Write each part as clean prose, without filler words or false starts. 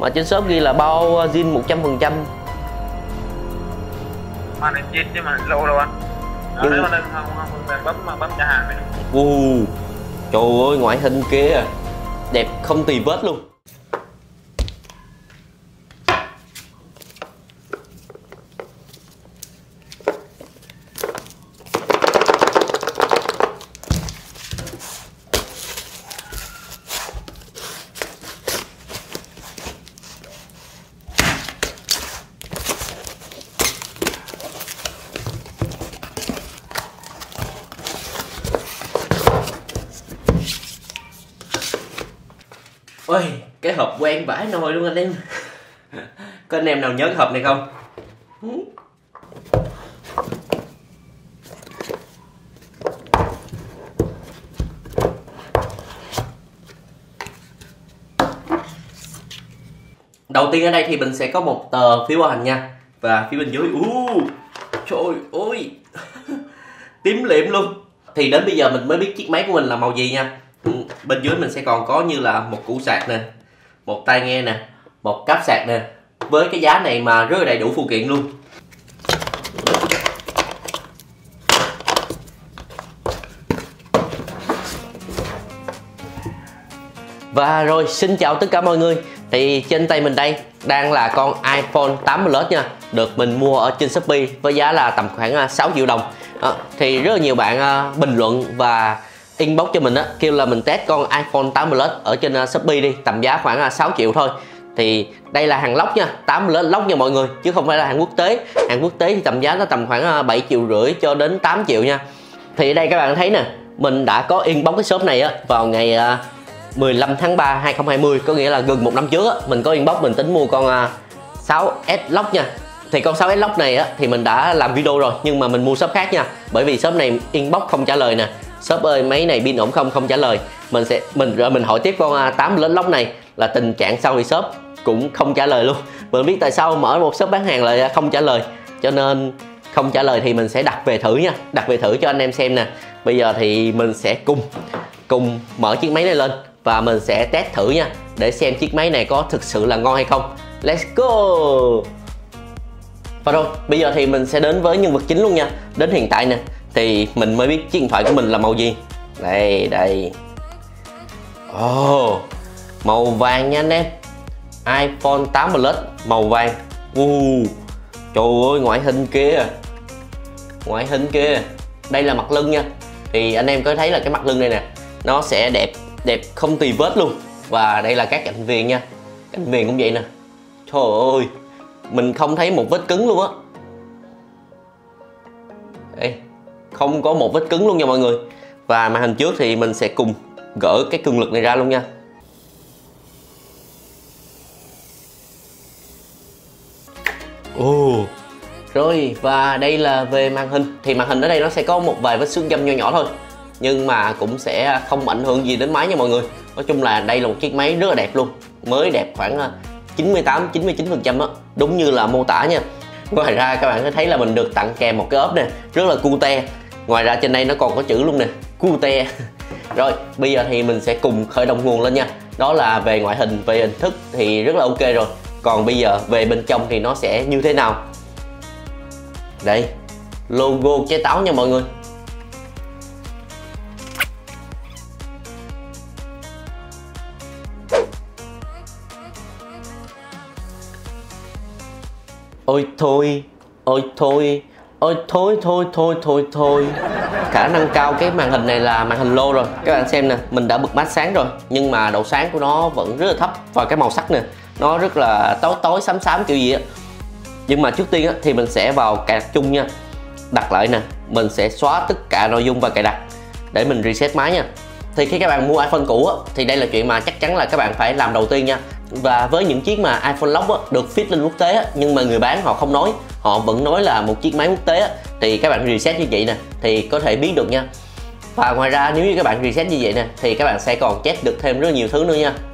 mà trên shop ghi là bao zin 100%. Mà này zin chứ mà lâu đâu anh. Nếu mà lên không bấm trả hàng này. Trời ơi, ngoại hình kia đẹp không tì vết luôn. Ôi, cái hộp quen vãi nồi luôn anh em. Có anh em nào nhớ cái hộp này không? Đầu tiên ở đây thì mình sẽ có một tờ phiếu bảo hành nha. Và phía bên dưới, trời ơi, tím liệm luôn. Thì đến bây giờ mình mới biết chiếc máy của mình là màu gì nha. Bên dưới mình sẽ còn có như là một củ sạc nè, một tai nghe nè, một cáp sạc nè. Với cái giá này mà rất là đầy đủ phụ kiện luôn. Và rồi, xin chào tất cả mọi người. Thì trên tay mình đây đang là con iPhone 8 Plus nha. Được mình mua ở trên Shopee với giá là tầm khoảng 6 triệu đồng. Thì rất là nhiều bạn bình luận và inbox cho mình kêu là mình test con iPhone 8 Plus ở trên Shopee đi, tầm giá khoảng 6 triệu thôi. Thì đây là hàng lốc nha, 8 Plus lốc nha mọi người, chứ không phải là hàng quốc tế. Hàng quốc tế thì tầm giá nó tầm khoảng 7,5 triệu cho đến 8 triệu nha. Thì ở đây các bạn thấy nè, mình đã có inbox cái shop này vào ngày 15 tháng 3 2020, có nghĩa là gần một năm trước mình có inbox mình tính mua con 6S Lock nha. Thì con 6S Lock này thì mình đã làm video rồi, nhưng mà mình mua shop khác nha. Bởi vì shop này inbox không trả lời nè. Shop ơi máy này pin ổn không trả lời. Mình hỏi tiếp con 8 Plus Lock này là tình trạng sau thì shop cũng không trả lời luôn. Mình biết tại sao mở một shop bán hàng lại không trả lời. Cho nên không trả lời thì mình sẽ đặt về thử nha. Đặt về thử cho anh em xem nè. Bây giờ thì mình sẽ cùng mở chiếc máy này lên và mình sẽ test thử nha, để xem chiếc máy này có thực sự là ngon hay không. Let's go. Và rồi, bây giờ thì mình sẽ đến với nhân vật chính luôn nha. Đến hiện tại nè, thì mình mới biết chiếc điện thoại của mình là màu gì. Đây. Màu vàng nha anh em. iPhone 8 Plus màu vàng. Trời ơi, ngoại hình kia. Đây là mặt lưng nha. Thì anh em có thấy là cái mặt lưng này nè, nó sẽ đẹp không tì vết luôn. Và đây là các cạnh viền nha. Cạnh viền cũng vậy nè. Trời ơi, mình không thấy một vết cứng luôn á. Đây, không có một vết cứng luôn nha mọi người. Và màn hình trước thì mình sẽ cùng gỡ cái cường lực này ra luôn nha. Rồi, và đây là về màn hình. Thì màn hình ở đây nó sẽ có một vài vết xước dâm nho nhỏ thôi, nhưng mà cũng sẽ không ảnh hưởng gì đến máy nha mọi người. Nói chung là đây là một chiếc máy rất là đẹp luôn. Mới đẹp khoảng 98-99% á, đúng như là mô tả nha. Ngoài ra các bạn có thấy là mình được tặng kèm một cái ốp nè, rất là cute. Ngoài ra trên đây nó còn có chữ luôn nè, cute. Rồi, bây giờ thì mình sẽ cùng khởi động nguồn lên nha. Đó là về ngoại hình, về hình thức thì rất là ok rồi. Còn bây giờ về bên trong thì nó sẽ như thế nào. Đây, logo trái táo nha mọi người. Ôi thôi. Khả năng cao cái màn hình này là màn hình lô rồi. Các bạn xem nè, mình đã bật mát sáng rồi, nhưng mà độ sáng của nó vẫn rất là thấp. Và cái màu sắc nè, nó rất là tối xám kiểu gì á. Nhưng mà trước tiên thì mình sẽ vào cài đặt chung nha. Đặt lại nè, mình sẽ xóa tất cả nội dung và cài đặt để mình reset máy nha. Thì khi các bạn mua iPhone cũ thì đây là chuyện mà chắc chắn là các bạn phải làm đầu tiên nha. Và với những chiếc mà iPhone Lock được fit lên quốc tế nhưng mà người bán họ không nói, họ vẫn nói là một chiếc máy quốc tế thì các bạn reset như vậy nè thì có thể biết được nha. Và ngoài ra nếu như các bạn reset như vậy nè thì các bạn sẽ còn check được thêm rất nhiều thứ nữa nha.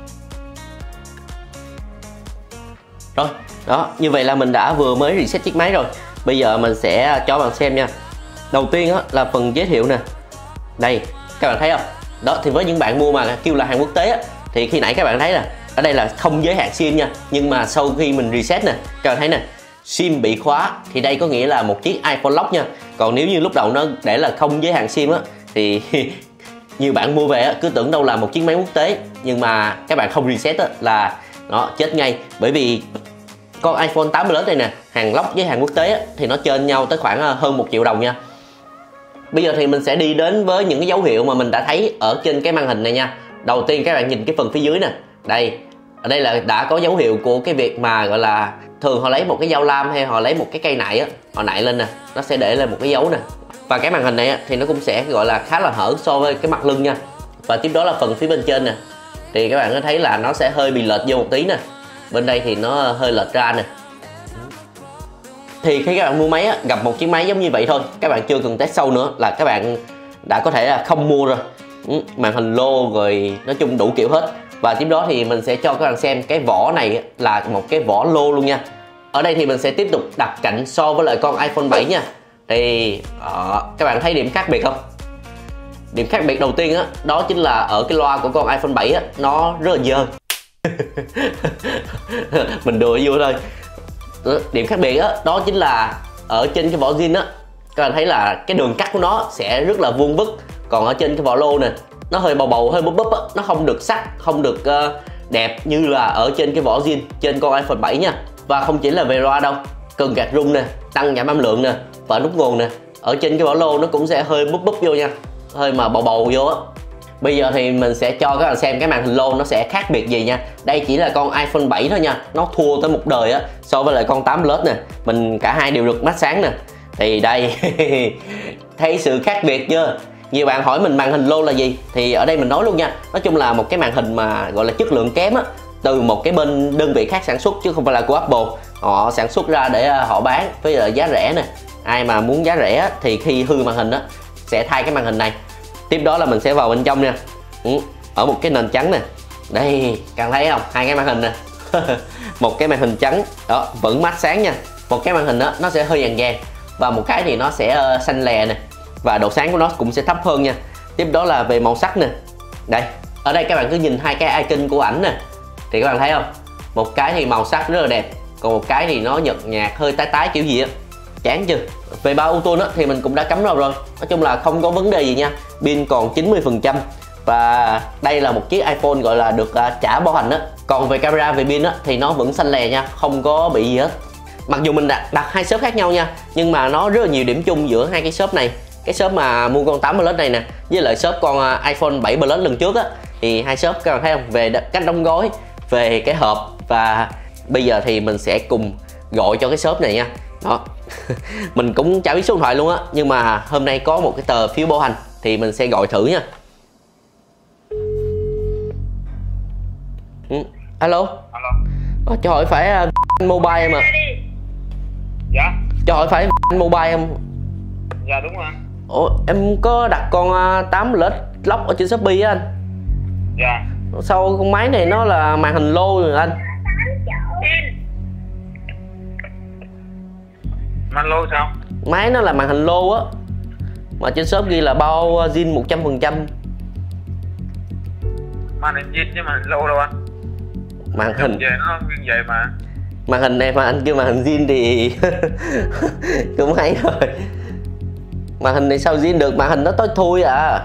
Rồi, đó, như vậy là mình đã vừa mới reset chiếc máy rồi. Bây giờ mình sẽ cho bạn xem nha. Đầu tiên là phần giới thiệu nè. Đây, các bạn thấy không? Đó, thì với những bạn mua mà kêu là hàng quốc tế thì khi nãy các bạn thấy là ở đây là không giới hạn sim nha, nhưng mà sau khi mình reset nè, các bạn thấy nè, sim bị khóa thì đây có nghĩa là một chiếc iPhone lock nha. Còn nếu như lúc đầu nó để là không giới hạn sim á thì nhiều bạn mua về á, cứ tưởng đâu là một chiếc máy quốc tế, nhưng mà các bạn không reset á, là nó chết ngay. Bởi vì con iPhone 8 Plus này nè, hàng lock với hàng quốc tế á, thì nó trên nhau tới khoảng hơn 1 triệu đồng nha. Bây giờ thì mình sẽ đi đến với những cái dấu hiệu mà mình đã thấy ở trên cái màn hình này nha. Đầu tiên các bạn nhìn cái phần phía dưới nè, đây, ở đây là đã có dấu hiệu của cái việc mà gọi là thường họ lấy một cái dao lam hay họ lấy một cái cây nại á, họ nại lên nè, nó sẽ để lên một cái dấu nè. Và cái màn hình này á, thì nó cũng sẽ gọi là khá là hở so với cái mặt lưng nha. Và tiếp đó là phần phía bên trên nè, thì các bạn có thấy là nó sẽ hơi bị lệch vô một tí nè, bên đây thì nó hơi lệch ra nè. Thì khi các bạn mua máy á, gặp một chiếc máy giống như vậy thôi, các bạn chưa cần test sâu nữa là các bạn đã có thể là không mua rồi. Màn hình lô rồi nói chung đủ kiểu hết. Và tiếp đó thì mình sẽ cho các bạn xem cái vỏ này là một cái vỏ lô luôn nha. Ở đây thì mình sẽ tiếp tục đặt cạnh so với lại con iPhone 7 nha. Thì các bạn thấy điểm khác biệt không? Điểm khác biệt đầu tiên á, đó chính là ở cái loa của con iPhone 7 á, nó rất là dơ. Mình đùa vui thôi. Điểm khác biệt á, đó chính là ở trên cái vỏ zin á, các bạn thấy là cái đường cắt của nó sẽ rất là vuông vức. Còn ở trên cái vỏ lô nè, nó hơi bầu bầu, hơi búp búp á, nó không được sắc, không được đẹp như là ở trên cái vỏ zin trên con iPhone 7 nha. Và không chỉ là về loa đâu, cần gạt rung nè, tăng giảm âm lượng nè, và nút nguồn nè, ở trên cái vỏ lô nó cũng sẽ hơi búp búp vô nha, hơi mà bầu bầu vô á. Bây giờ thì mình sẽ cho các bạn xem cái màn hình lô nó sẽ khác biệt gì nha. Đây chỉ là con iPhone 7 thôi nha, nó thua tới một đời á so với lại con 8 Plus nè. Mình cả hai đều được mắt sáng nè. Thì đây thấy sự khác biệt chưa? Nhiều bạn hỏi mình màn hình lô là gì, thì ở đây mình nói luôn nha. Nói chung là một cái màn hình mà gọi là chất lượng kém á, từ một cái bên đơn vị khác sản xuất chứ không phải là của Apple. Họ sản xuất ra để họ bán với giá rẻ nè. Ai mà muốn giá rẻ thì khi hư màn hình á sẽ thay cái màn hình này. Tiếp đó là mình sẽ vào bên trong nha. Ở một cái nền trắng nè. Đây, càng thấy không? Hai cái màn hình nè. Một cái màn hình trắng đó, vẫn mát sáng nha. Một cái màn hình đó nó sẽ hơi vàng vàng, và một cái thì nó sẽ xanh lè nè, và độ sáng của nó cũng sẽ thấp hơn nha. Tiếp đó là về màu sắc nè. Đây, ở đây các bạn cứ nhìn hai cái icon của ảnh nè, thì các bạn thấy không? Một cái thì màu sắc rất là đẹp, còn một cái thì nó nhợt nhạt, hơi tái tái kiểu gì á. Chán chưa? Về bao auto đó thì mình cũng đã cắm rồi. Nói chung là không có vấn đề gì nha. Pin còn 90%. Và đây là một chiếc iPhone gọi là được trả bảo hành á. Còn về camera, về pin á thì nó vẫn xanh lè nha, không có bị gì hết. Mặc dù mình đặt hai shop khác nhau nha, nhưng mà nó rất là nhiều điểm chung giữa hai cái shop này. Cái shop mà mua con 8 Plus này nè, với lại shop con iPhone 7 Plus lần trước á, thì hai shop các bạn thấy không? Về cách đóng gói, về cái hộp. Và bây giờ thì mình sẽ cùng gọi cho cái shop này nha. Đó. Mình cũng chả biết số điện thoại luôn á, nhưng mà hôm nay có một cái tờ phiếu bảo hành thì mình sẽ gọi thử nha. Alo. Alo. Cho hỏi phải mobile em à? Dạ. Cho hỏi phải mobile không? Dạ đúng rồi. Ủa, em có đặt con 8 Plus lock ở trên Shopee á anh. Dạ. Sao con máy này nó là màn hình lô rồi anh? Màn lô sao? Máy nó là màn hình lô á, mà trên shop ghi là bao zin 100%. Màn hình zin chứ màn hình lô đâu anh. Màn hình về nó như vậy mà. Màn hình này mà anh kêu màn hình zin thì cũng hay rồi. Màn hình này sao zin được, màn hình nó tối thui à.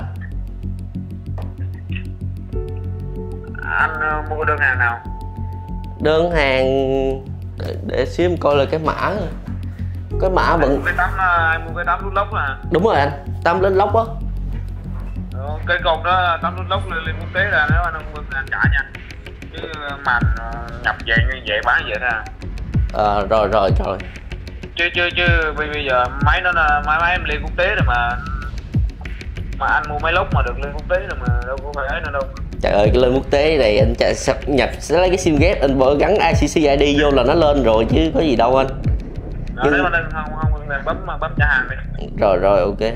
Anh mua đơn hàng nào? Đơn hàng để xíu em coi là cái mã. Cái mã vẫn Anh mua cái 8 nút lốc nè. đúng rồi anh, 8 Plus lock á. Cái cột đó 8 nút lốc lên quốc tế ra, nếu anh mua anh trả nha. Chứ màn nhập về như vậy bán vậy thôi. Rồi Chứ bây giờ máy nó là máy em lên quốc tế rồi mà anh mua máy lốc mà được lên quốc tế rồi mà đâu có phải ấy nữa đâu. Trời ơi, cái lên quốc tế này anh nhập sẽ lấy cái sim ghép, anh bỏ gắn ICC ID vô là nó lên rồi chứ có gì đâu anh. Nếu mà không bấm trả hàng đi. Rồi ok.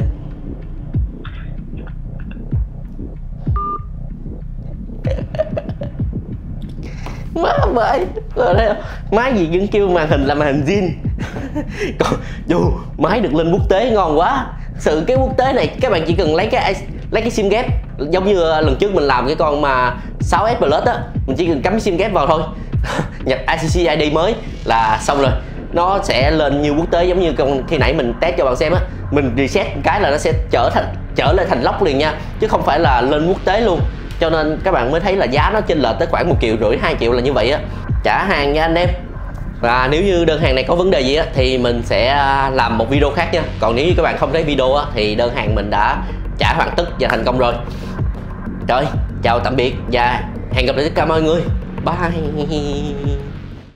Má ơi, máy gì vẫn kêu màn hình là màn hình zin. Còn dù máy được lên quốc tế ngon quá. Sự cái quốc tế này các bạn chỉ cần lấy cái sim ghép, giống như lần trước mình làm cái con mà 6S Plus á, mình chỉ cần cắm sim ghép vào thôi nhập ICC ID mới là xong rồi, nó sẽ lên như quốc tế. Giống như khi nãy mình test cho bạn xem á, mình reset một cái là nó sẽ trở lại thành lốc liền nha, chứ không phải là lên quốc tế luôn. Cho nên các bạn mới thấy là giá nó chênh lệch tới khoảng 1,5 triệu 2 triệu là như vậy á. Trả hàng nha anh em. Và nếu như đơn hàng này có vấn đề gì á thì mình sẽ làm một video khác nha. Còn nếu như các bạn không thấy video á thì đơn hàng mình đã trả hoàn tất và thành công rồi. Rồi, chào tạm biệt và hẹn gặp lại tất cả mọi người. Bye.